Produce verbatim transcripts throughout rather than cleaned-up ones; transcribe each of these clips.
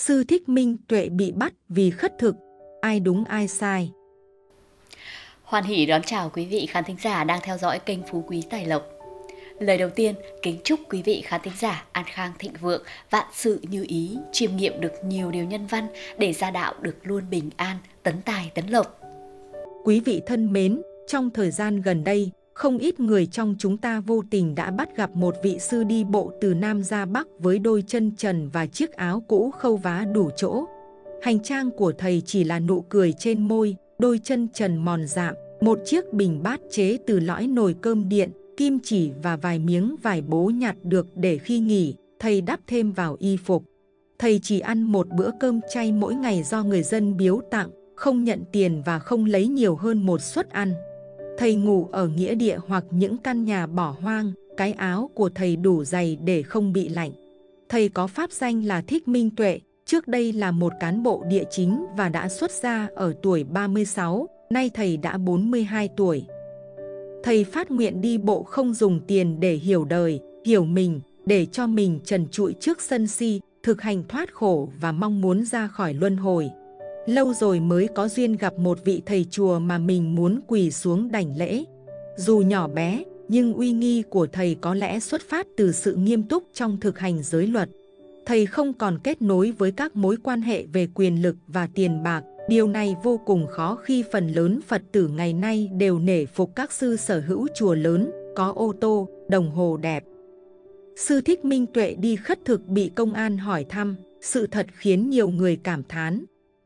Sư Thích Minh Tuệ bị bắt vì khất thực, ai đúng ai sai? Hoan hỉ đón chào quý vị khán thính giả đang theo dõi kênh Phú Quý Tài Lộc. Lời đầu tiên, kính chúc quý vị khán thính giả an khang thịnh vượng, vạn sự như ý, chiêm nghiệm được nhiều điều nhân văn để gia đạo được luôn bình an, tấn tài tấn lộc. Quý vị thân mến, trong thời gian gần đây, không ít người trong chúng ta vô tình đã bắt gặp một vị sư đi bộ từ Nam ra Bắc với đôi chân trần và chiếc áo cũ khâu vá đủ chỗ. Hành trang của thầy chỉ là nụ cười trên môi, đôi chân trần mòn rạm, một chiếc bình bát chế từ lõi nồi cơm điện, kim chỉ và vài miếng vải bố nhặt được để khi nghỉ, thầy đắp thêm vào y phục. Thầy chỉ ăn một bữa cơm chay mỗi ngày do người dân biếu tặng, không nhận tiền và không lấy nhiều hơn một suất ăn. Thầy ngủ ở nghĩa địa hoặc những căn nhà bỏ hoang, cái áo của thầy đủ dày để không bị lạnh. Thầy có pháp danh là Thích Minh Tuệ, trước đây là một cán bộ địa chính và đã xuất gia ở tuổi ba mươi sáu, nay thầy đã bốn mươi hai tuổi. Thầy phát nguyện đi bộ không dùng tiền để hiểu đời, hiểu mình, để cho mình trần trụi trước sân si, thực hành thoát khổ và mong muốn ra khỏi luân hồi. Lâu rồi mới có duyên gặp một vị thầy chùa mà mình muốn quỳ xuống đảnh lễ. Dù nhỏ bé, nhưng uy nghi của thầy có lẽ xuất phát từ sự nghiêm túc trong thực hành giới luật. Thầy không còn kết nối với các mối quan hệ về quyền lực và tiền bạc. Điều này vô cùng khó khi phần lớn Phật tử ngày nay đều nể phục các sư sở hữu chùa lớn, có ô tô, đồng hồ đẹp. Sư Thích Minh Tuệ đi khất thực bị công an hỏi thăm, sự thật khiến nhiều người cảm thán.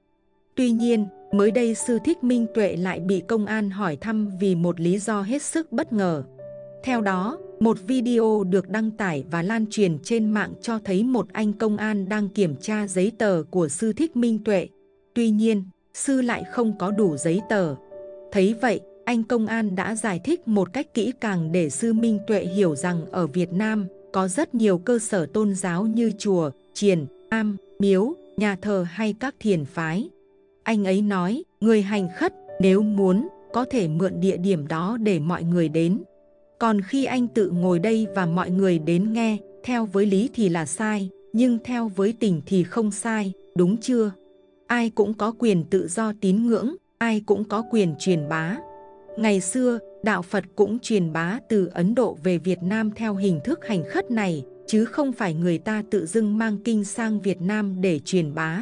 Tuy nhiên, mới đây sư Thích Minh Tuệ lại bị công an hỏi thăm vì một lý do hết sức bất ngờ. Theo đó, một video được đăng tải và lan truyền trên mạng cho thấy một anh công an đang kiểm tra giấy tờ của sư Thích Minh Tuệ. Tuy nhiên, sư lại không có đủ giấy tờ. Thấy vậy, anh công an đã giải thích một cách kỹ càng để sư Minh Tuệ hiểu rằng ở Việt Nam có rất nhiều cơ sở tôn giáo như chùa, chiền, am, miếu, nhà thờ hay các thiền phái. Anh ấy nói, người hành khất nếu muốn có thể mượn địa điểm đó để mọi người đến. Còn khi anh tự ngồi đây và mọi người đến nghe, theo với lý thì là sai, nhưng theo với tình thì không sai, đúng chưa? Ai cũng có quyền tự do tín ngưỡng, ai cũng có quyền truyền bá. Ngày xưa, đạo Phật cũng truyền bá từ Ấn Độ về Việt Nam theo hình thức hành khất này, chứ không phải người ta tự dưng mang kinh sang Việt Nam để truyền bá.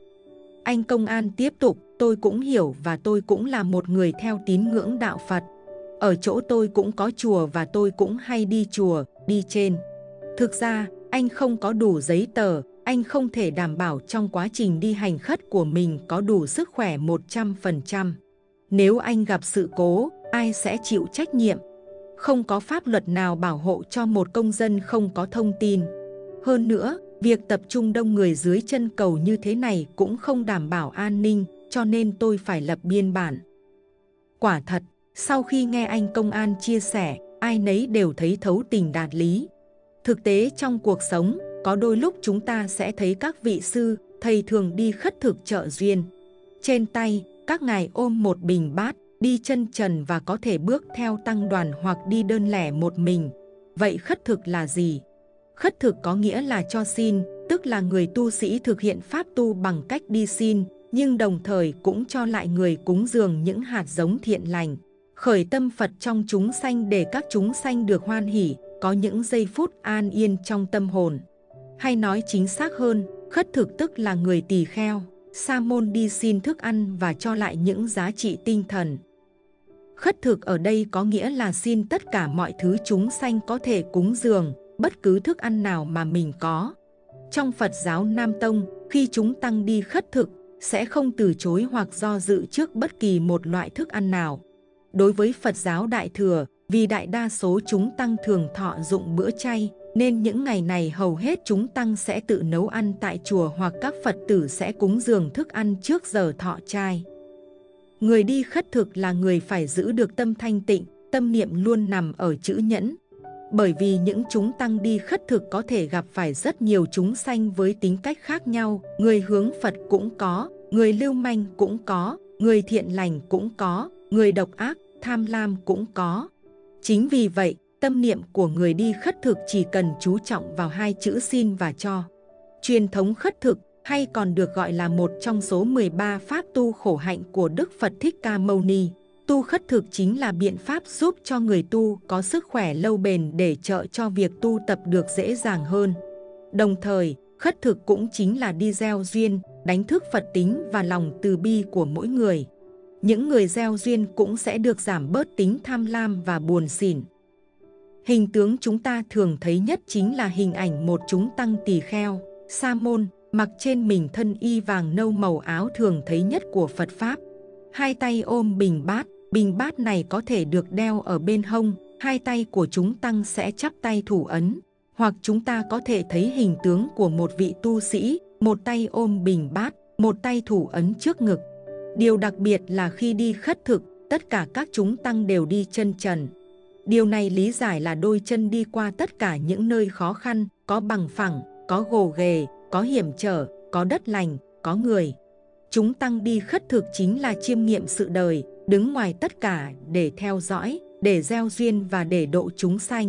Anh công an tiếp tục, tôi cũng hiểu và tôi cũng là một người theo tín ngưỡng đạo Phật. Ở chỗ tôi cũng có chùa và tôi cũng hay đi chùa, đi trên. Thực ra, anh không có đủ giấy tờ, anh không thể đảm bảo trong quá trình đi hành khất của mình có đủ sức khỏe một trăm phần trăm. Nếu anh gặp sự cố, ai sẽ chịu trách nhiệm? Không có pháp luật nào bảo hộ cho một công dân không có thông tin. Hơn nữa, việc tập trung đông người dưới chân cầu như thế này cũng không đảm bảo an ninh, cho nên tôi phải lập biên bản. Quả thật, sau khi nghe anh công an chia sẻ, ai nấy đều thấy thấu tình đạt lý. Thực tế trong cuộc sống, có đôi lúc chúng ta sẽ thấy các vị sư, thầy thường đi khất thực trợ duyên. Trên tay, các ngài ôm một bình bát, đi chân trần và có thể bước theo tăng đoàn hoặc đi đơn lẻ một mình. Vậy khất thực là gì? Khất thực có nghĩa là cho xin, tức là người tu sĩ thực hiện pháp tu bằng cách đi xin, nhưng đồng thời cũng cho lại người cúng dường những hạt giống thiện lành. Khởi tâm Phật trong chúng sanh để các chúng sanh được hoan hỷ, có những giây phút an yên trong tâm hồn. Hay nói chính xác hơn, khất thực tức là người tỳ kheo, sa môn đi xin thức ăn và cho lại những giá trị tinh thần. Khất thực ở đây có nghĩa là xin tất cả mọi thứ chúng sanh có thể cúng dường, bất cứ thức ăn nào mà mình có. Trong Phật giáo Nam Tông, khi chúng tăng đi khất thực, sẽ không từ chối hoặc do dự trước bất kỳ một loại thức ăn nào. Đối với Phật giáo Đại Thừa, vì đại đa số chúng tăng thường thọ dụng bữa chay, nên những ngày này hầu hết chúng tăng sẽ tự nấu ăn tại chùa hoặc các Phật tử sẽ cúng dường thức ăn trước giờ thọ trai. Người đi khất thực là người phải giữ được tâm thanh tịnh, tâm niệm luôn nằm ở chữ nhẫn. Bởi vì những chúng tăng đi khất thực có thể gặp phải rất nhiều chúng sanh với tính cách khác nhau, người hướng Phật cũng có, người lưu manh cũng có, người thiện lành cũng có, người độc ác, tham lam cũng có. Chính vì vậy, tâm niệm của người đi khất thực chỉ cần chú trọng vào hai chữ xin và cho. Truyền thống khất thực, hay còn được gọi là một trong số mười ba pháp tu khổ hạnh của Đức Phật Thích Ca Mâu Ni. Tu khất thực chính là biện pháp giúp cho người tu có sức khỏe lâu bền để trợ cho việc tu tập được dễ dàng hơn. Đồng thời, khất thực cũng chính là đi gieo duyên, đánh thức Phật tính và lòng từ bi của mỗi người. Những người gieo duyên cũng sẽ được giảm bớt tính tham lam và buồn xỉn. Hình tướng chúng ta thường thấy nhất chính là hình ảnh một chúng tăng tỳ kheo, sa môn, mặc trên mình thân y vàng nâu màu áo thường thấy nhất của Phật Pháp. Hai tay ôm bình bát, bình bát này có thể được đeo ở bên hông, hai tay của chúng tăng sẽ chắp tay thủ ấn. Hoặc chúng ta có thể thấy hình tướng của một vị tu sĩ, một tay ôm bình bát, một tay thủ ấn trước ngực. Điều đặc biệt là khi đi khất thực, tất cả các chúng tăng đều đi chân trần. Điều này lý giải là đôi chân đi qua tất cả những nơi khó khăn, có bằng phẳng, có gồ ghề, có hiểm trở, có đất lành, có người. Chúng tăng đi khất thực chính là chiêm nghiệm sự đời, đứng ngoài tất cả để theo dõi, để gieo duyên và để độ chúng sanh.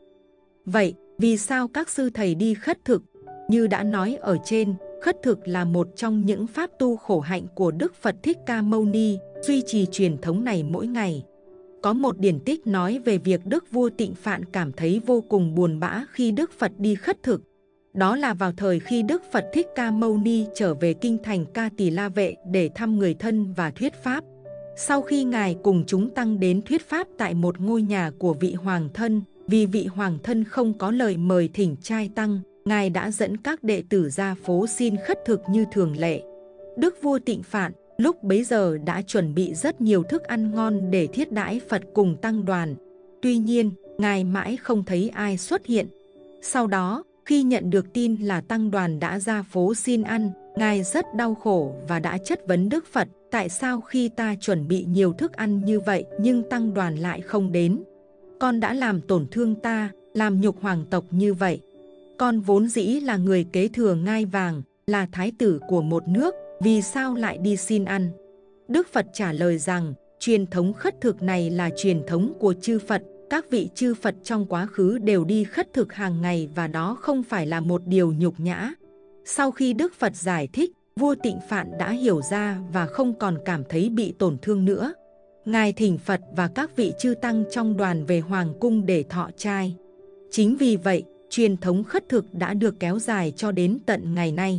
Vậy, vì sao các sư thầy đi khất thực? Như đã nói ở trên, khất thực là một trong những pháp tu khổ hạnh của Đức Phật Thích Ca Mâu Ni, duy trì truyền thống này mỗi ngày. Có một điển tích nói về việc Đức vua Tịnh Phạn cảm thấy vô cùng buồn bã khi Đức Phật đi khất thực. Đó là vào thời khi Đức Phật Thích Ca Mâu Ni trở về kinh thành Ca Tỳ La Vệ để thăm người thân và thuyết pháp. Sau khi Ngài cùng chúng tăng đến thuyết pháp tại một ngôi nhà của vị hoàng thân, vì vị hoàng thân không có lời mời thỉnh trai tăng, Ngài đã dẫn các đệ tử ra phố xin khất thực như thường lệ. Đức vua Tịnh Phạn lúc bấy giờ đã chuẩn bị rất nhiều thức ăn ngon để thiết đãi Phật cùng tăng đoàn. Tuy nhiên, Ngài mãi không thấy ai xuất hiện. Sau đó, khi nhận được tin là tăng đoàn đã ra phố xin ăn, Ngài rất đau khổ và đã chất vấn Đức Phật, tại sao khi ta chuẩn bị nhiều thức ăn như vậy nhưng tăng đoàn lại không đến? Con đã làm tổn thương ta, làm nhục hoàng tộc như vậy. Con vốn dĩ là người kế thừa ngai vàng, là thái tử của một nước, vì sao lại đi xin ăn? Đức Phật trả lời rằng, truyền thống khất thực này là truyền thống của chư Phật. Các vị chư Phật trong quá khứ đều đi khất thực hàng ngày và đó không phải là một điều nhục nhã. Sau khi Đức Phật giải thích, vua Tịnh Phạn đã hiểu ra và không còn cảm thấy bị tổn thương nữa. Ngài thỉnh Phật và các vị chư tăng trong đoàn về hoàng cung để thọ trai. Chính vì vậy, truyền thống khất thực đã được kéo dài cho đến tận ngày nay.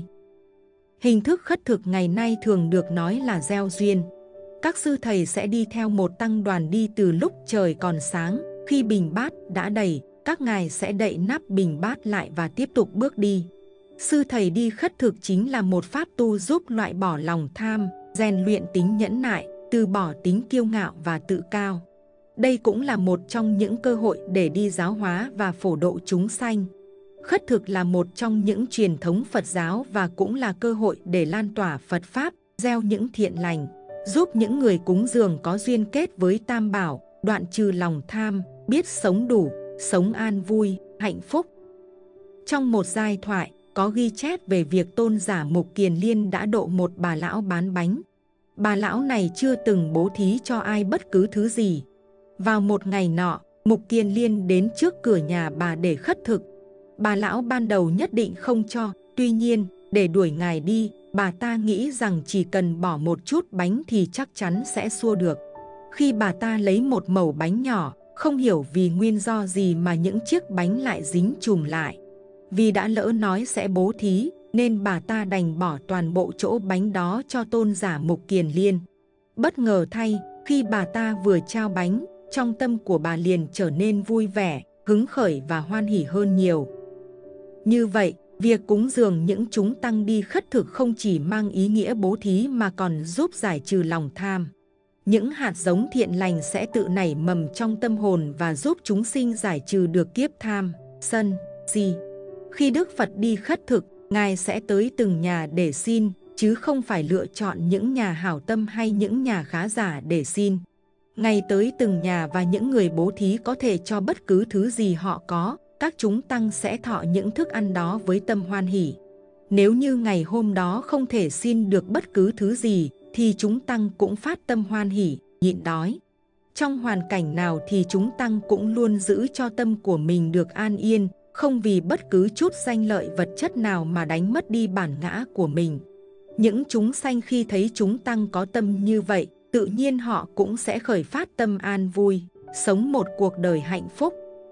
Hình thức khất thực ngày nay thường được nói là gieo duyên. Các sư thầy sẽ đi theo một tăng đoàn đi từ lúc trời còn sáng. Khi bình bát đã đầy, các ngài sẽ đậy nắp bình bát lại và tiếp tục bước đi. Sư thầy đi khất thực chính là một pháp tu giúp loại bỏ lòng tham, rèn luyện tính nhẫn nại, từ bỏ tính kiêu ngạo và tự cao. Đây cũng là một trong những cơ hội để đi giáo hóa và phổ độ chúng sanh. Khất thực là một trong những truyền thống Phật giáo và cũng là cơ hội để lan tỏa Phật Pháp, gieo những thiện lành, giúp những người cúng dường có duyên kết với Tam Bảo, đoạn trừ lòng tham, biết sống đủ, sống an vui, hạnh phúc. Trong một giai thoại, có ghi chép về việc tôn giả Mục Kiền Liên đã độ một bà lão bán bánh. Bà lão này chưa từng bố thí cho ai bất cứ thứ gì. Vào một ngày nọ, Mục Kiền Liên đến trước cửa nhà bà để khất thực. Bà lão ban đầu nhất định không cho, tuy nhiên, để đuổi ngài đi, bà ta nghĩ rằng chỉ cần bỏ một chút bánh thì chắc chắn sẽ xua được. Khi bà ta lấy một mẩu bánh nhỏ, không hiểu vì nguyên do gì mà những chiếc bánh lại dính chùm lại. Vì đã lỡ nói sẽ bố thí, nên bà ta đành bỏ toàn bộ chỗ bánh đó cho tôn giả Mục Kiền Liên. Bất ngờ thay, khi bà ta vừa trao bánh, trong tâm của bà liền trở nên vui vẻ, hứng khởi và hoan hỉ hơn nhiều. Như vậy, việc cúng dường những chúng tăng đi khất thực không chỉ mang ý nghĩa bố thí mà còn giúp giải trừ lòng tham. Những hạt giống thiện lành sẽ tự nảy mầm trong tâm hồn và giúp chúng sinh giải trừ được kiếp tham, sân, si. Khi Đức Phật đi khất thực, Ngài sẽ tới từng nhà để xin, chứ không phải lựa chọn những nhà hảo tâm hay những nhà khá giả để xin. Ngài tới từng nhà và những người bố thí có thể cho bất cứ thứ gì họ có, các chúng tăng sẽ thọ những thức ăn đó với tâm hoan hỷ. Nếu như ngày hôm đó không thể xin được bất cứ thứ gì, thì chúng tăng cũng phát tâm hoan hỷ, nhịn đói. Trong hoàn cảnh nào thì chúng tăng cũng luôn giữ cho tâm của mình được an yên, không vì bất cứ chút danh lợi vật chất nào mà đánh mất đi bản ngã của mình. Những chúng sanh khi thấy chúng tăng có tâm như vậy, tự nhiên họ cũng sẽ khởi phát tâm an vui, sống một cuộc đời hạnh phúc.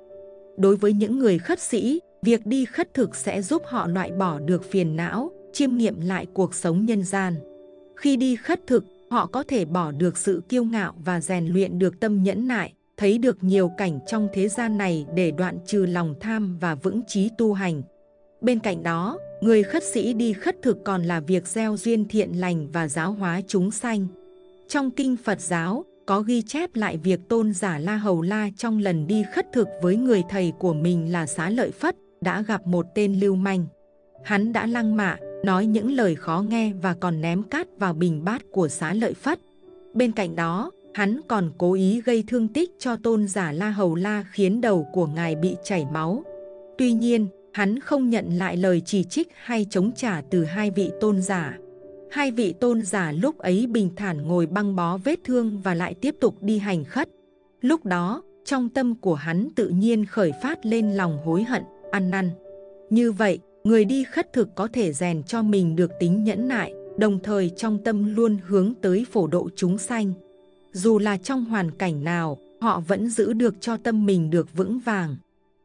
Đối với những người khất sĩ, việc đi khất thực sẽ giúp họ loại bỏ được phiền não, chiêm nghiệm lại cuộc sống nhân gian. Khi đi khất thực, họ có thể bỏ được sự kiêu ngạo và rèn luyện được tâm nhẫn nại, thấy được nhiều cảnh trong thế gian này để đoạn trừ lòng tham và vững chí tu hành. Bên cạnh đó, người khất sĩ đi khất thực còn là việc gieo duyên thiện lành và giáo hóa chúng sanh. Trong kinh Phật giáo, có ghi chép lại việc Tôn giả La Hầu La trong lần đi khất thực với người thầy của mình là Xá Lợi Phất, đã gặp một tên lưu manh. Hắn đã lăng mạ, nói những lời khó nghe và còn ném cát vào bình bát của Xá Lợi Phất. Bên cạnh đó, hắn còn cố ý gây thương tích cho Tôn giả La Hầu La khiến đầu của ngài bị chảy máu. Tuy nhiên, hắn không nhận lại lời chỉ trích hay chống trả từ hai vị tôn giả. Hai vị tôn giả lúc ấy bình thản ngồi băng bó vết thương và lại tiếp tục đi hành khất. Lúc đó, trong tâm của hắn tự nhiên khởi phát lên lòng hối hận, ăn năn. Như vậy, người đi khất thực có thể rèn cho mình được tính nhẫn nại, đồng thời trong tâm luôn hướng tới phổ độ chúng sanh. Dù là trong hoàn cảnh nào, họ vẫn giữ được cho tâm mình được vững vàng.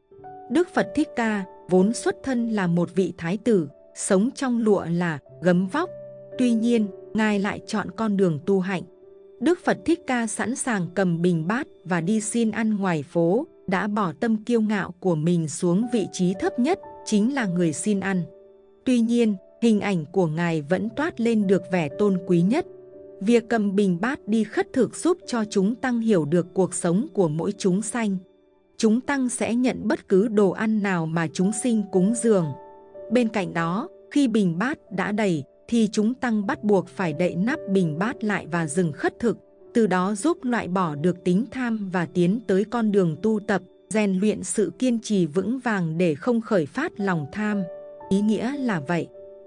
Đức Phật Thích Ca vốn xuất thân là một vị thái tử, sống trong lụa là gấm vóc. Tuy nhiên, Ngài lại chọn con đường tu hạnh. Đức Phật Thích Ca sẵn sàng cầm bình bát và đi xin ăn ngoài phố, đã bỏ tâm kiêu ngạo của mình xuống vị trí thấp nhất, chính là người xin ăn. Tuy nhiên, hình ảnh của Ngài vẫn toát lên được vẻ tôn quý nhất. Việc cầm bình bát đi khất thực giúp cho chúng tăng hiểu được cuộc sống của mỗi chúng sanh. Chúng tăng sẽ nhận bất cứ đồ ăn nào mà chúng sinh cúng dường. Bên cạnh đó, khi bình bát đã đầy, thì chúng tăng bắt buộc phải đậy nắp bình bát lại và dừng khất thực, từ đó giúp loại bỏ được tính tham và tiến tới con đường tu tập, rèn luyện sự kiên trì vững vàng để không khởi phát lòng tham. Ý nghĩa là vậy.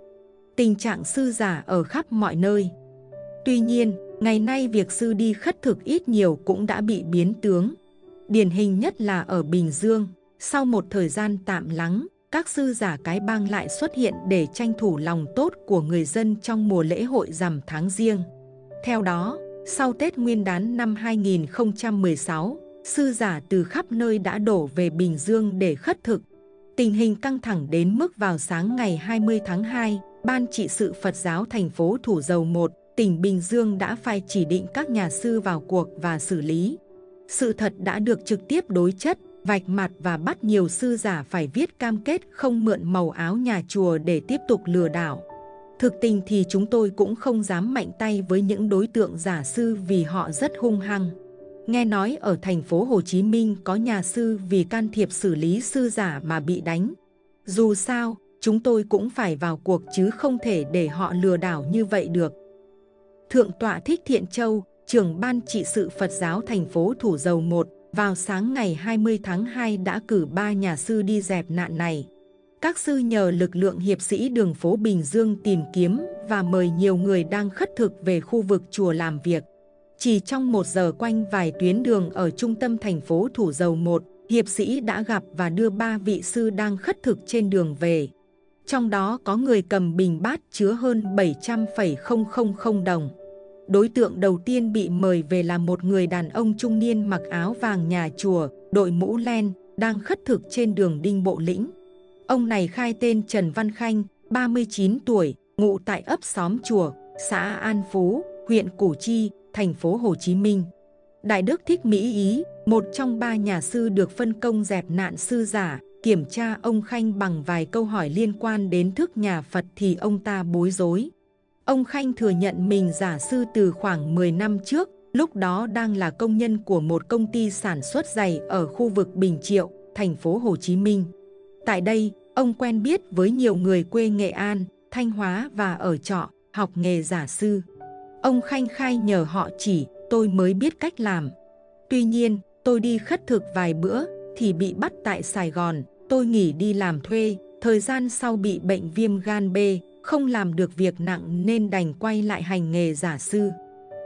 Tình trạng sư giả ở khắp mọi nơi. Tuy nhiên, ngày nay việc sư đi khất thực ít nhiều cũng đã bị biến tướng. Điển hình nhất là ở Bình Dương, sau một thời gian tạm lắng, các sư giả cái bang lại xuất hiện để tranh thủ lòng tốt của người dân trong mùa lễ hội rằm tháng Giêng. Theo đó, sau Tết Nguyên đán năm hai nghìn không trăm mười sáu, sư giả từ khắp nơi đã đổ về Bình Dương để khất thực. Tình hình căng thẳng đến mức vào sáng ngày hai mươi tháng hai, Ban trị sự Phật giáo thành phố Thủ Dầu Một, tỉnh Bình Dương đã phải chỉ định các nhà sư vào cuộc và xử lý. Sự thật đã được trực tiếp đối chất, vạch mặt và bắt nhiều sư giả phải viết cam kết không mượn màu áo nhà chùa để tiếp tục lừa đảo. Thực tình thì chúng tôi cũng không dám mạnh tay với những đối tượng giả sư vì họ rất hung hăng. Nghe nói ở thành phố Hồ Chí Minh có nhà sư vì can thiệp xử lý sư giả mà bị đánh. Dù sao, chúng tôi cũng phải vào cuộc chứ không thể để họ lừa đảo như vậy được. Thượng tọa Thích Thiện Châu, trưởng Ban trị sự Phật giáo thành phố Thủ Dầu Một, vào sáng ngày hai mươi tháng hai đã cử ba nhà sư đi dẹp nạn này. Các sư nhờ lực lượng hiệp sĩ đường phố Bình Dương tìm kiếm và mời nhiều người đang khất thực về khu vực chùa làm việc. Chỉ trong một giờ quanh vài tuyến đường ở trung tâm thành phố Thủ Dầu Một, hiệp sĩ đã gặp và đưa ba vị sư đang khất thực trên đường về. Trong đó có người cầm bình bát chứa hơn bảy trăm phẩy không không không đồng. Đối tượng đầu tiên bị mời về là một người đàn ông trung niên mặc áo vàng nhà chùa, đội mũ len, đang khất thực trên đường Đinh Bộ Lĩnh. Ông này khai tên Trần Văn Khanh, ba mươi chín tuổi, ngụ tại ấp Xóm Chùa, xã An Phú, huyện Củ Chi, thành phố Hồ Chí Minh. Đại đức Thích Mỹ Ý, một trong ba nhà sư được phân công dẹp nạn sư giả, kiểm tra ông Khanh bằng vài câu hỏi liên quan đến thức nhà Phật thì ông ta bối rối. Ông Khanh thừa nhận mình giả sư từ khoảng mười năm trước, lúc đó đang là công nhân của một công ty sản xuất giày ở khu vực Bình Triệu, thành phố Hồ Chí Minh. Tại đây, ông quen biết với nhiều người quê Nghệ An, Thanh Hóa và ở trọ, học nghề giả sư. Ông Khanh khai nhờ họ chỉ, tôi mới biết cách làm. Tuy nhiên, tôi đi khất thực vài bữa thì bị bắt tại Sài Gòn, tôi nghỉ đi làm thuê, thời gian sau bị bệnh viêm gan B, không làm được việc nặng nên đành quay lại hành nghề giả sư.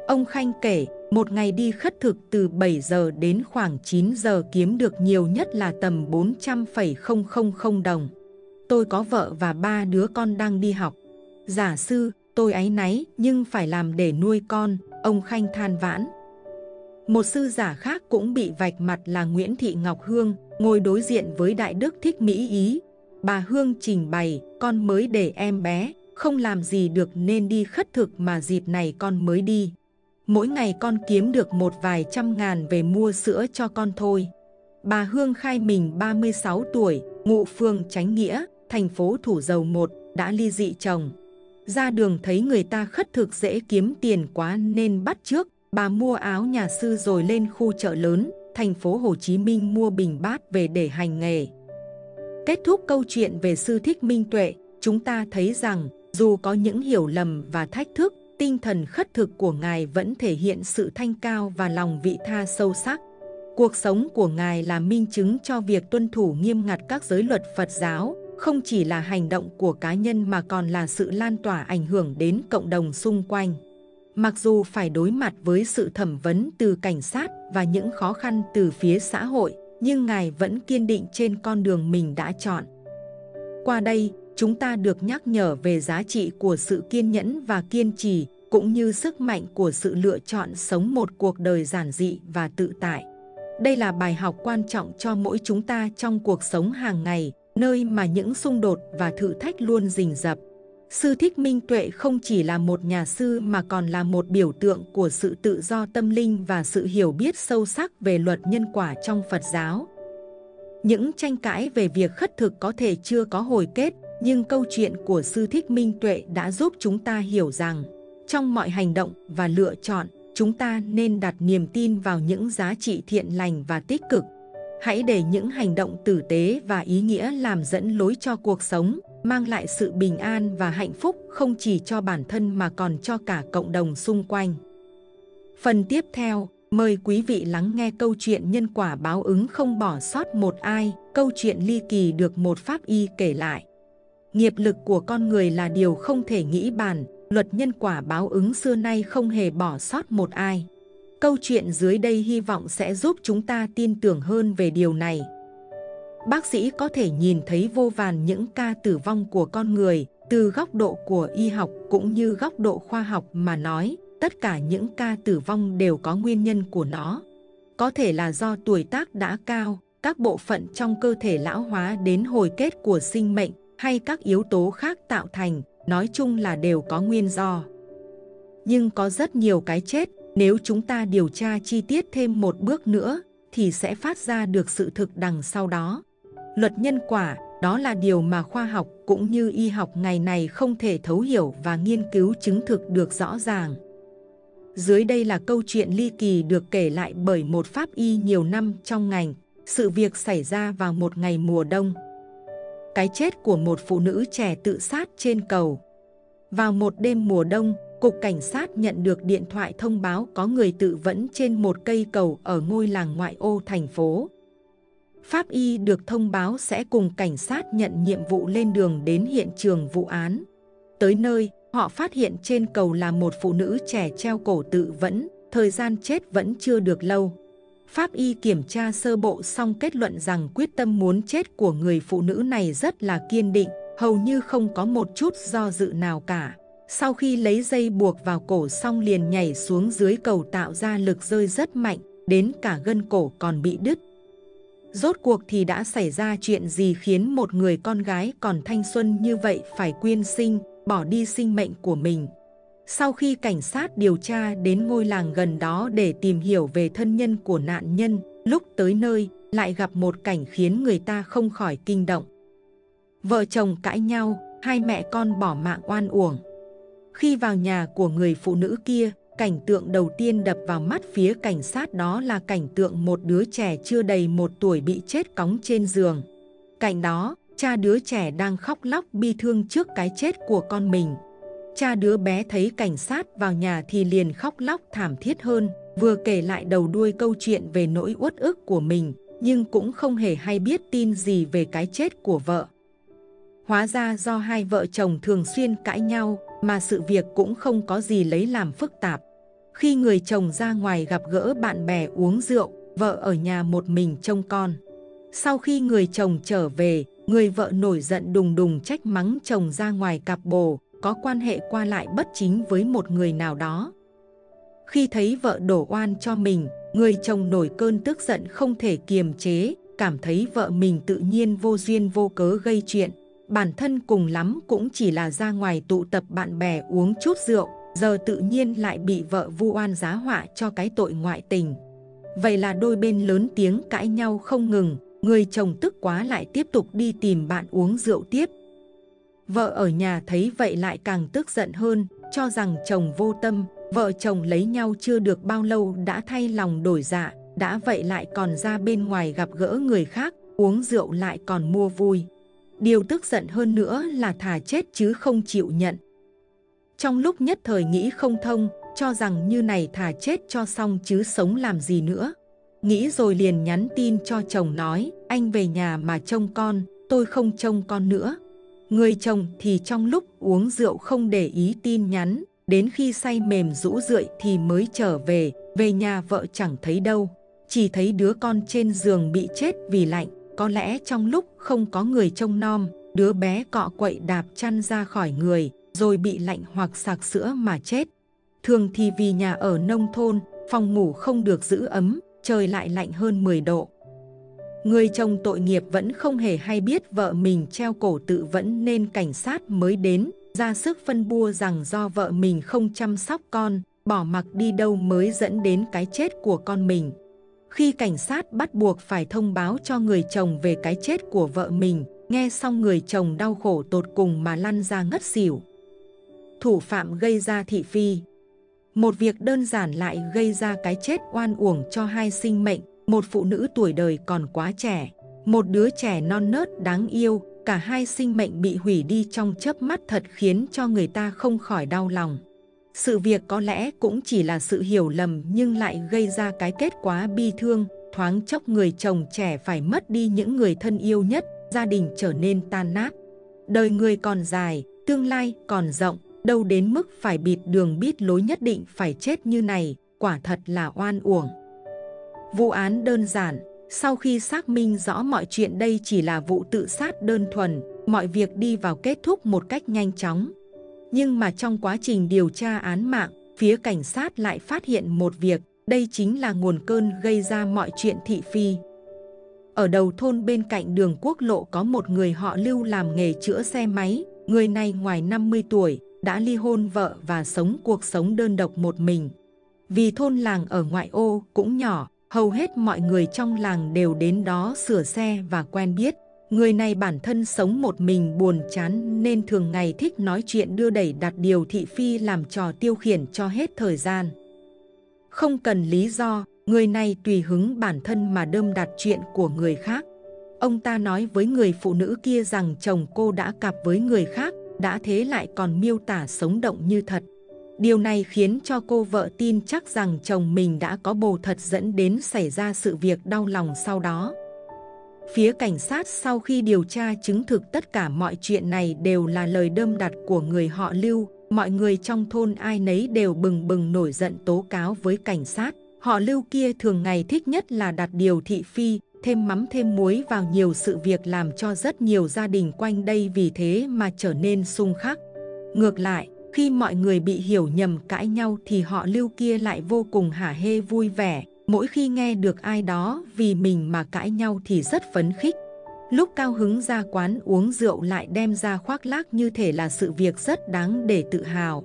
Ông Khanh kể, một ngày đi khất thực từ bảy giờ đến khoảng chín giờ kiếm được nhiều nhất là tầm bốn trăm phẩy không không không đồng. Tôi có vợ và ba đứa con đang đi học. Giả sư, tôi áy náy nhưng phải làm để nuôi con, ông Khanh than vãn. Một sư giả khác cũng bị vạch mặt là Nguyễn Thị Ngọc Hương, ngồi đối diện với Đại Đức Thích Mỹ Ý. Bà Hương trình bày, con mới để em bé, không làm gì được nên đi khất thực mà dịp này con mới đi. Mỗi ngày con kiếm được một vài trăm ngàn về mua sữa cho con thôi. Bà Hương khai mình ba mươi sáu tuổi, ngụ phường Chánh Nghĩa, thành phố Thủ Dầu Một, đã ly dị chồng. Ra đường thấy người ta khất thực dễ kiếm tiền quá nên bắt chước. Bà mua áo nhà sư rồi lên khu chợ lớn, thành phố Hồ Chí Minh mua bình bát về để hành nghề. Kết thúc câu chuyện về sư Thích Minh Tuệ, chúng ta thấy rằng dù có những hiểu lầm và thách thức, tinh thần khất thực của Ngài vẫn thể hiện sự thanh cao và lòng vị tha sâu sắc. Cuộc sống của Ngài là minh chứng cho việc tuân thủ nghiêm ngặt các giới luật Phật giáo, không chỉ là hành động của cá nhân mà còn là sự lan tỏa ảnh hưởng đến cộng đồng xung quanh. Mặc dù phải đối mặt với sự thẩm vấn từ cảnh sát và những khó khăn từ phía xã hội, nhưng Ngài vẫn kiên định trên con đường mình đã chọn. Qua đây, chúng ta được nhắc nhở về giá trị của sự kiên nhẫn và kiên trì, cũng như sức mạnh của sự lựa chọn sống một cuộc đời giản dị và tự tại. Đây là bài học quan trọng cho mỗi chúng ta trong cuộc sống hàng ngày, nơi mà những xung đột và thử thách luôn rình rập. Sư Thích Minh Tuệ không chỉ là một nhà sư mà còn là một biểu tượng của sự tự do tâm linh và sự hiểu biết sâu sắc về luật nhân quả trong Phật giáo. Những tranh cãi về việc khất thực có thể chưa có hồi kết, nhưng câu chuyện của Sư Thích Minh Tuệ đã giúp chúng ta hiểu rằng, trong mọi hành động và lựa chọn, chúng ta nên đặt niềm tin vào những giá trị thiện lành và tích cực. Hãy để những hành động tử tế và ý nghĩa làm dẫn lối cho cuộc sống, mang lại sự bình an và hạnh phúc không chỉ cho bản thân mà còn cho cả cộng đồng xung quanh. Phần tiếp theo, mời quý vị lắng nghe câu chuyện nhân quả báo ứng không bỏ sót một ai, câu chuyện ly kỳ được một pháp y kể lại. Nghiệp lực của con người là điều không thể nghĩ bàn, luật nhân quả báo ứng xưa nay không hề bỏ sót một ai. Câu chuyện dưới đây hy vọng sẽ giúp chúng ta tin tưởng hơn về điều này. Bác sĩ có thể nhìn thấy vô vàn những ca tử vong của con người, từ góc độ của y học cũng như góc độ khoa học mà nói, tất cả những ca tử vong đều có nguyên nhân của nó. Có thể là do tuổi tác đã cao, các bộ phận trong cơ thể lão hóa đến hồi kết của sinh mệnh, hay các yếu tố khác tạo thành, nói chung là đều có nguyên do. Nhưng có rất nhiều cái chết, nếu chúng ta điều tra chi tiết thêm một bước nữa, thì sẽ phát ra được sự thực đằng sau đó. Luật nhân quả, đó là điều mà khoa học cũng như y học ngày này không thể thấu hiểu và nghiên cứu chứng thực được rõ ràng. Dưới đây là câu chuyện ly kỳ được kể lại bởi một pháp y nhiều năm trong ngành. Sự việc xảy ra vào một ngày mùa đông. Cái chết của một phụ nữ trẻ tự sát trên cầu. Vào một đêm mùa đông, Cục Cảnh sát nhận được điện thoại thông báo có người tự vẫn trên một cây cầu ở ngôi làng ngoại ô thành phố. Pháp y được thông báo sẽ cùng cảnh sát nhận nhiệm vụ lên đường đến hiện trường vụ án. Tới nơi, họ phát hiện trên cầu là một phụ nữ trẻ treo cổ tự vẫn, thời gian chết vẫn chưa được lâu. Pháp y kiểm tra sơ bộ xong kết luận rằng quyết tâm muốn chết của người phụ nữ này rất là kiên định, hầu như không có một chút do dự nào cả. Sau khi lấy dây buộc vào cổ xong liền nhảy xuống dưới cầu tạo ra lực rơi rất mạnh, đến cả gân cổ còn bị đứt. Rốt cuộc thì đã xảy ra chuyện gì khiến một người con gái còn thanh xuân như vậy phải quyên sinh, bỏ đi sinh mệnh của mình? Sau khi cảnh sát điều tra đến ngôi làng gần đó để tìm hiểu về thân nhân của nạn nhân, lúc tới nơi lại gặp một cảnh khiến người ta không khỏi kinh động. Vợ chồng cãi nhau, hai mẹ con bỏ mạng oan uổng. Khi vào nhà của người phụ nữ kia, cảnh tượng đầu tiên đập vào mắt phía cảnh sát đó là cảnh tượng một đứa trẻ chưa đầy một tuổi bị chết cóng trên giường. Cạnh đó, cha đứa trẻ đang khóc lóc bi thương trước cái chết của con mình. Cha đứa bé thấy cảnh sát vào nhà thì liền khóc lóc thảm thiết hơn, vừa kể lại đầu đuôi câu chuyện về nỗi uất ức của mình, nhưng cũng không hề hay biết tin gì về cái chết của vợ. Hóa ra do hai vợ chồng thường xuyên cãi nhau, mà sự việc cũng không có gì lấy làm phức tạp. Khi người chồng ra ngoài gặp gỡ bạn bè uống rượu, vợ ở nhà một mình trông con. Sau khi người chồng trở về, người vợ nổi giận đùng đùng trách mắng chồng ra ngoài cặp bồ, có quan hệ qua lại bất chính với một người nào đó. Khi thấy vợ đổ oan cho mình, người chồng nổi cơn tức giận không thể kiềm chế, cảm thấy vợ mình tự nhiên vô duyên vô cớ gây chuyện. Bản thân cùng lắm cũng chỉ là ra ngoài tụ tập bạn bè uống chút rượu, giờ tự nhiên lại bị vợ vu oan giá họa cho cái tội ngoại tình. Vậy là đôi bên lớn tiếng cãi nhau không ngừng, người chồng tức quá lại tiếp tục đi tìm bạn uống rượu tiếp. Vợ ở nhà thấy vậy lại càng tức giận hơn, cho rằng chồng vô tâm, vợ chồng lấy nhau chưa được bao lâu đã thay lòng đổi dạ, đã vậy lại còn ra bên ngoài gặp gỡ người khác, uống rượu lại còn mua vui. Điều tức giận hơn nữa là thà chết chứ không chịu nhận. Trong lúc nhất thời nghĩ không thông, cho rằng như này thà chết cho xong chứ sống làm gì nữa. Nghĩ rồi liền nhắn tin cho chồng nói, anh về nhà mà trông con, tôi không trông con nữa. Người chồng thì trong lúc uống rượu không để ý tin nhắn, đến khi say mềm rũ rượi thì mới trở về, về nhà vợ chẳng thấy đâu. Chỉ thấy đứa con trên giường bị chết vì lạnh, có lẽ trong lúc không có người trông nom, đứa bé cọ quậy đạp chăn ra khỏi người, rồi bị lạnh hoặc sặc sữa mà chết. Thường thì vì nhà ở nông thôn, phòng ngủ không được giữ ấm, trời lại lạnh hơn mười độ. Người chồng tội nghiệp vẫn không hề hay biết vợ mình treo cổ tự vẫn nên cảnh sát mới đến, ra sức phân bua rằng do vợ mình không chăm sóc con, bỏ mặc đi đâu mới dẫn đến cái chết của con mình. Khi cảnh sát bắt buộc phải thông báo cho người chồng về cái chết của vợ mình, nghe xong người chồng đau khổ tột cùng mà lăn ra ngất xỉu. Thủ phạm gây ra thị phi. Một việc đơn giản lại gây ra cái chết oan uổng cho hai sinh mệnh, một phụ nữ tuổi đời còn quá trẻ, một đứa trẻ non nớt đáng yêu, cả hai sinh mệnh bị hủy đi trong chớp mắt thật khiến cho người ta không khỏi đau lòng. Sự việc có lẽ cũng chỉ là sự hiểu lầm nhưng lại gây ra cái kết quá bi thương, thoáng chốc người chồng trẻ phải mất đi những người thân yêu nhất, gia đình trở nên tan nát. Đời người còn dài, tương lai còn rộng, đâu đến mức phải bịt đường bít lối nhất định phải chết như này, quả thật là oan uổng. Vụ án đơn giản, sau khi xác minh rõ mọi chuyện đây chỉ là vụ tự sát đơn thuần, mọi việc đi vào kết thúc một cách nhanh chóng. Nhưng mà trong quá trình điều tra án mạng, phía cảnh sát lại phát hiện một việc, đây chính là nguồn cơn gây ra mọi chuyện thị phi. Ở đầu thôn bên cạnh đường quốc lộ có một người họ Lưu làm nghề chữa xe máy, người này ngoài năm mươi tuổi, đã ly hôn vợ và sống cuộc sống đơn độc một mình. Vì thôn làng ở ngoại ô cũng nhỏ, hầu hết mọi người trong làng đều đến đó sửa xe và quen biết. Người này bản thân sống một mình buồn chán nên thường ngày thích nói chuyện đưa đẩy đặt điều thị phi làm trò tiêu khiển cho hết thời gian. Không cần lý do, người này tùy hứng bản thân mà đâm đặt chuyện của người khác. Ông ta nói với người phụ nữ kia rằng chồng cô đã cặp với người khác, đã thế lại còn miêu tả sống động như thật. Điều này khiến cho cô vợ tin chắc rằng chồng mình đã có bầu thật dẫn đến xảy ra sự việc đau lòng sau đó. Phía cảnh sát sau khi điều tra chứng thực tất cả mọi chuyện này đều là lời đâm đặt của người họ Lưu, mọi người trong thôn ai nấy đều bừng bừng nổi giận tố cáo với cảnh sát. Họ Lưu kia thường ngày thích nhất là đặt điều thị phi, thêm mắm thêm muối vào nhiều sự việc làm cho rất nhiều gia đình quanh đây vì thế mà trở nên xung khắc. Ngược lại, khi mọi người bị hiểu nhầm cãi nhau thì họ Lưu kia lại vô cùng hả hê vui vẻ. Mỗi khi nghe được ai đó vì mình mà cãi nhau thì rất phấn khích. Lúc cao hứng ra quán uống rượu lại đem ra khoác lác như thể là sự việc rất đáng để tự hào.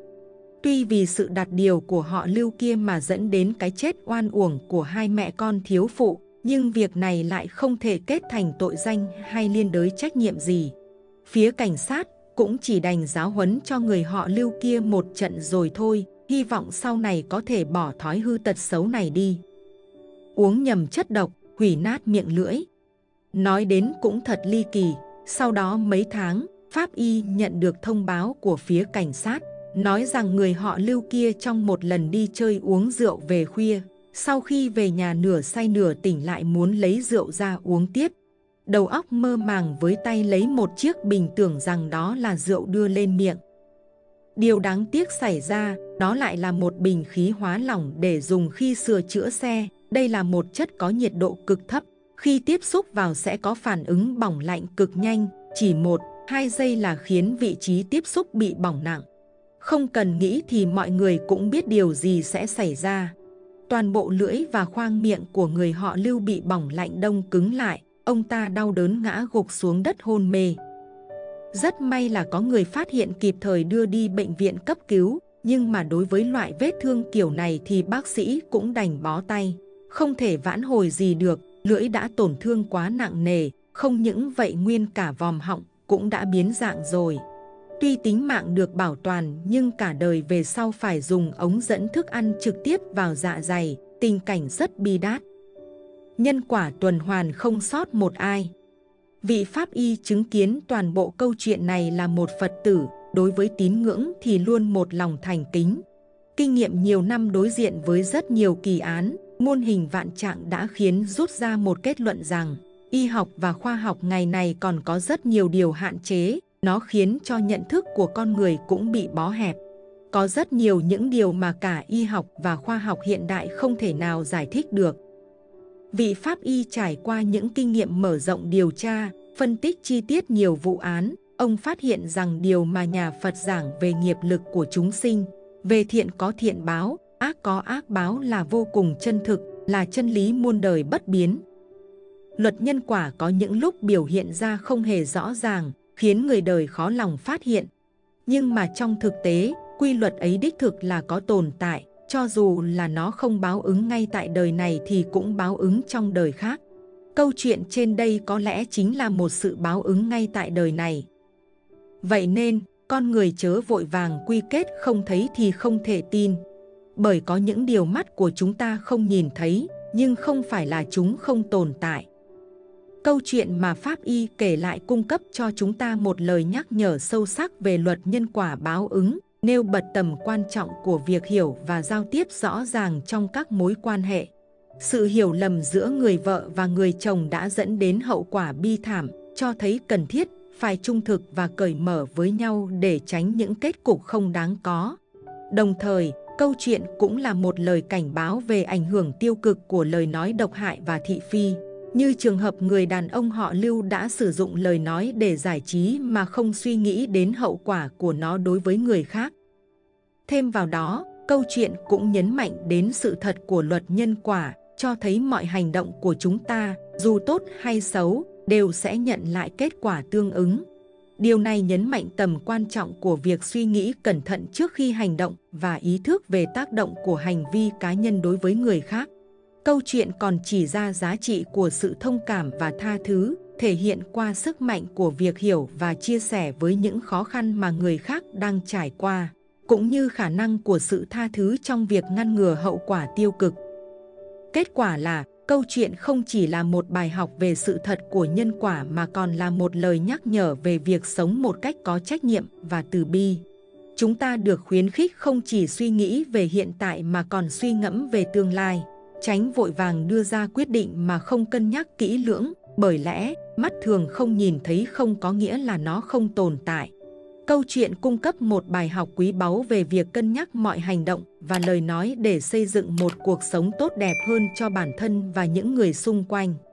Tuy vì sự đặt điều của họ Lưu kia mà dẫn đến cái chết oan uổng của hai mẹ con thiếu phụ, nhưng việc này lại không thể kết thành tội danh hay liên đới trách nhiệm gì. Phía cảnh sát cũng chỉ đành giáo huấn cho người họ Lưu kia một trận rồi thôi, hy vọng sau này có thể bỏ thói hư tật xấu này đi. Uống nhầm chất độc, hủy nát miệng lưỡi. Nói đến cũng thật ly kỳ, sau đó mấy tháng, Pháp y nhận được thông báo của phía cảnh sát, nói rằng người họ Lưu kia trong một lần đi chơi uống rượu về khuya, sau khi về nhà nửa say nửa tỉnh lại muốn lấy rượu ra uống tiếp. Đầu óc mơ màng với tay lấy một chiếc bình tưởng rằng đó là rượu đưa lên miệng. Điều đáng tiếc xảy ra, đó lại là một bình khí hóa lỏng để dùng khi sửa chữa xe. Đây là một chất có nhiệt độ cực thấp. Khi tiếp xúc vào sẽ có phản ứng bỏng lạnh cực nhanh, chỉ một, hai giây là khiến vị trí tiếp xúc bị bỏng nặng. Không cần nghĩ thì mọi người cũng biết điều gì sẽ xảy ra. Toàn bộ lưỡi và khoang miệng của người họ Lưu bị bỏng lạnh đông cứng lại, ông ta đau đớn ngã gục xuống đất hôn mê. Rất may là có người phát hiện kịp thời đưa đi bệnh viện cấp cứu, nhưng mà đối với loại vết thương kiểu này thì bác sĩ cũng đành bó tay. Không thể vãn hồi gì được, lưỡi đã tổn thương quá nặng nề, không những vậy nguyên cả vòm họng cũng đã biến dạng rồi. Tuy tính mạng được bảo toàn nhưng cả đời về sau phải dùng ống dẫn thức ăn trực tiếp vào dạ dày, tình cảnh rất bi đát. Nhân quả tuần hoàn không sót một ai. Vị pháp y chứng kiến toàn bộ câu chuyện này là một Phật tử, đối với tín ngưỡng thì luôn một lòng thành kính. Kinh nghiệm nhiều năm đối diện với rất nhiều kỳ án, muôn hình vạn trạng đã khiến rút ra một kết luận rằng y học và khoa học ngày này còn có rất nhiều điều hạn chế, nó khiến cho nhận thức của con người cũng bị bó hẹp. Có rất nhiều những điều mà cả y học và khoa học hiện đại không thể nào giải thích được. Vị pháp y trải qua những kinh nghiệm mở rộng điều tra, phân tích chi tiết nhiều vụ án, ông phát hiện rằng điều mà nhà Phật giảng về nghiệp lực của chúng sinh, về thiện có thiện báo, ác có ác báo là vô cùng chân thực, là chân lý muôn đời bất biến. Luật nhân quả có những lúc biểu hiện ra không hề rõ ràng, khiến người đời khó lòng phát hiện. Nhưng mà trong thực tế, quy luật ấy đích thực là có tồn tại, cho dù là nó không báo ứng ngay tại đời này thì cũng báo ứng trong đời khác. Câu chuyện trên đây có lẽ chính là một sự báo ứng ngay tại đời này. Vậy nên, con người chớ vội vàng quy kết không thấy thì không thể tin. Bởi có những điều mắt của chúng ta không nhìn thấy, nhưng không phải là chúng không tồn tại. Câu chuyện mà Pháp Y kể lại cung cấp cho chúng ta một lời nhắc nhở sâu sắc về luật nhân quả báo ứng, nêu bật tầm quan trọng của việc hiểu và giao tiếp rõ ràng trong các mối quan hệ. Sự hiểu lầm giữa người vợ và người chồng đã dẫn đến hậu quả bi thảm, cho thấy cần thiết phải trung thực và cởi mở với nhau để tránh những kết cục không đáng có. Đồng thời, câu chuyện cũng là một lời cảnh báo về ảnh hưởng tiêu cực của lời nói độc hại và thị phi. Như trường hợp người đàn ông họ Lưu đã sử dụng lời nói để giải trí mà không suy nghĩ đến hậu quả của nó đối với người khác. Thêm vào đó, câu chuyện cũng nhấn mạnh đến sự thật của luật nhân quả, cho thấy mọi hành động của chúng ta, dù tốt hay xấu, đều sẽ nhận lại kết quả tương ứng. Điều này nhấn mạnh tầm quan trọng của việc suy nghĩ cẩn thận trước khi hành động và ý thức về tác động của hành vi cá nhân đối với người khác. Câu chuyện còn chỉ ra giá trị của sự thông cảm và tha thứ, thể hiện qua sức mạnh của việc hiểu và chia sẻ với những khó khăn mà người khác đang trải qua, cũng như khả năng của sự tha thứ trong việc ngăn ngừa hậu quả tiêu cực. Kết quả là, câu chuyện không chỉ là một bài học về sự thật của nhân quả mà còn là một lời nhắc nhở về việc sống một cách có trách nhiệm và từ bi. Chúng ta được khuyến khích không chỉ suy nghĩ về hiện tại mà còn suy ngẫm về tương lai, tránh vội vàng đưa ra quyết định mà không cân nhắc kỹ lưỡng, bởi lẽ mắt thường không nhìn thấy không có nghĩa là nó không tồn tại. Câu chuyện cung cấp một bài học quý báu về việc cân nhắc mọi hành động và lời nói để xây dựng một cuộc sống tốt đẹp hơn cho bản thân và những người xung quanh.